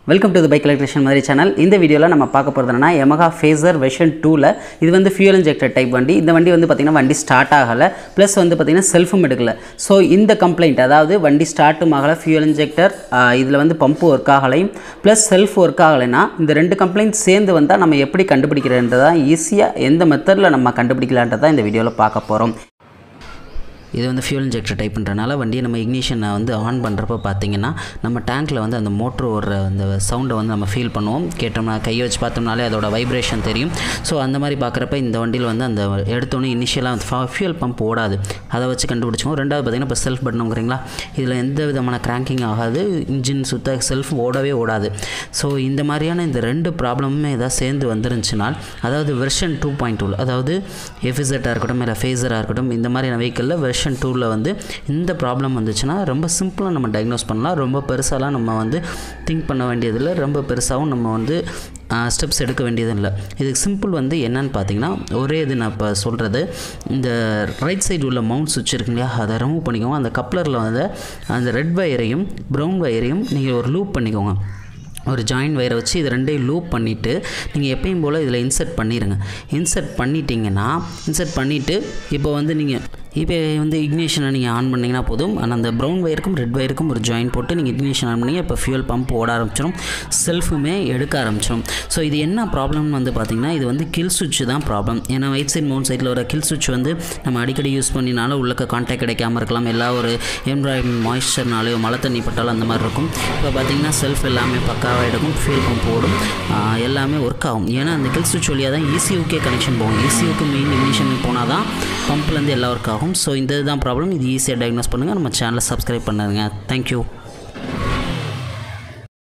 Welcome to the Bike Electrician Madurai channel. இந்த வீடியோல நம்ம பார்க்க போறது என்னன்னா Yamaha Phaser version 2ல இது வந்து fuel injector type வண்டி. இந்த வண்டி வந்து பாத்தீங்கன்னா வண்டி ஸ்டார்ட் ஆகல plus வந்து பாத்தீங்கன்னா செல்ஃபும் எடுக்கல. சோ இந்த கம்ப்ளைண்ட் அதாவது வண்டி ஸ்டார்ட்டும் ஆகல fuel injector இதுல வந்து பம்ப் வர்க் ஆகலையும் plus செல்ஃப் வர்க் ஆகலைனா இந்த ரெண்டு கம்ப்ளைண்ட் சேர்ந்து வந்தா நம்ம எப்படி கண்டுபிடிக்கிறதுன்றத ஈஸியா எந்த மெத்தட்ல நம்ம கண்டுபிடிக்கலாம்ன்றத இந்த வீடியோல பார்க்க போறோம். இது வந்து fuel injector டைப்ன்றனால வண்டியை நம்ம இக்னிஷனை வந்து ஆன் பண்ணுறப்ப பார்த்தீங்கன்னா நம்ம டேங்க்கில் வந்து அந்த மோட்ரு ஓடுற அந்த சவுண்டை வந்து நம்ம ஃபீல் பண்ணுவோம். கேட்டோம்னா கையை வச்சு பார்த்தோம்னாலே அதோட வைப்ரேஷன் தெரியும். ஸோ அந்த மாதிரி பார்க்குறப்ப இந்த வண்டியில் வந்து அந்த எடுத்தோன்னே இனிஷியலாக ஃபியூல் பம்ப் ஓடாது. அதை வச்சு கண்டுபிடிச்சோம். ரெண்டாவது பார்த்திங்கன்னா இப்போ செல்ஃப் பட்டனுங்கிறீங்களா, இதில் எந்த விதமான கிராங்கிங் ஆகாது, இன்ஜின் சுத்த செல்ஃப் ஓடவே ஓடாது. ஸோ இந்த மாதிரியான இந்த ரெண்டு ப்ராப்ளமுமே ஏதாவது சேர்ந்து வந்துருந்துச்சுனால், அதாவது வெர்ஷன் 2.2 அதாவது எஃபிசெட்டாக இருக்கட்டும் இல்லை ஃபேஸராக இருக்கட்டும் இந்த மாதிரியான வெஹிக்கிளில் வெர்ஷன் 2ல வந்து இந்த ப்ராப்ளம் வந்துச்சுன்னா ரொம்ப சிம்பிளாக நம்ம டயக்னோஸ் பண்ணலாம். ரொம்ப பெருசாலாம் நம்ம வந்து திங்க் பண்ண வேண்டியதில்லை, ரொம்ப பெருசாகவும் நம்ம வந்து ஸ்டெப்ஸ் எடுக்க வேண்டியதும் இல்லை. இதுக்கு சிம்பிள் வந்து என்னன்னு பார்த்தீங்கன்னா, ஒரே இது நான் இப்போ சொல்கிறது, இந்த ரைட் சைடு உள்ள மவுண்ட் சுவிட்ச் இருக்கு இல்லையா, அதை ரிமூவ் பண்ணிக்கோங்க. அந்த கப்ளரில் வந்து அந்த ரெட் வயரையும் ப்ரௌன் வயரையும் நீங்கள் ஒரு லூப் பண்ணிக்கோங்க. ஒரு ஜாயிண்ட் வயரை வச்சு இது ரெண்டையும் லூப் பண்ணிவிட்டு நீங்கள் எப்பயும் போல் இதில் இன்சர்ட் பண்ணிடுங்க. இன்சர்ட் பண்ணிட்டீங்கன்னா பண்ணிவிட்டு இப்போ வந்து நீங்கள் வந்து இக்னிஷனை நீங்கள் ஆன் பண்ணிங்கன்னா போதும். ஆனால் அந்த ப்ரௌன் வயருக்கும் ரெட் வயருக்கும் ஒரு ஜாயின் போட்டு நீங்கள் இக்னிஷன் ஆன் பண்ணிங்க, இப்போ ஃபியூல் பம்ப் ஓட ஆரம்பிச்சிடும், செல்ஃபுமே எடுக்க ஆரம்பிச்சிடும். ஸோ இது என்ன ப்ராப்ளம்னு வந்து பார்த்திங்கன்னா, இது வந்து கில் சுவிட்ச் தான் ப்ராப்ளம். ஏன்னா ரைட் சைட் மவுண்ட் சைடில் ஒரு கில் சுவிட்ச் வந்து நம்ம அடிக்கடி யூஸ் பண்ணினாலும் உள்ளக்க கான்டாக்ட் கிடைக்காமல் இருக்கலாம். எல்லா ஒரு என்விரான்மெண்ட் மாய்ஸ்சர்னாலேயோ மழை தண்ணி பட்டாலும் அந்த மாதிரி இருக்கும். இப்போ பார்த்திங்கன்னா செல்ஃப் எல்லாமே பக்காவாக எடுக்கும், ஃபியூல் பம்ப் ஓடும், எல்லாமே ஒர்க் ஆகும். ஏன்னா அந்த கில் சுவிட்ச் வழியாக தான் ECUக்கே கனெக்ஷன் போகும். ECUக்கு மெயின் இக்னிஷன் போனால் தான் பம்ப்லேருந்து எல்லாம் ஒர்க் ஆகும். ஸோ இந்த இதுதான் ப்ராப்ளம். இது ஈஸியாக டயக்னோஸ் பண்ணுங்கள். நம்ம சேனலை சப்ஸ்கிரைப் பண்ணுங்கள். தேங்க்யூ.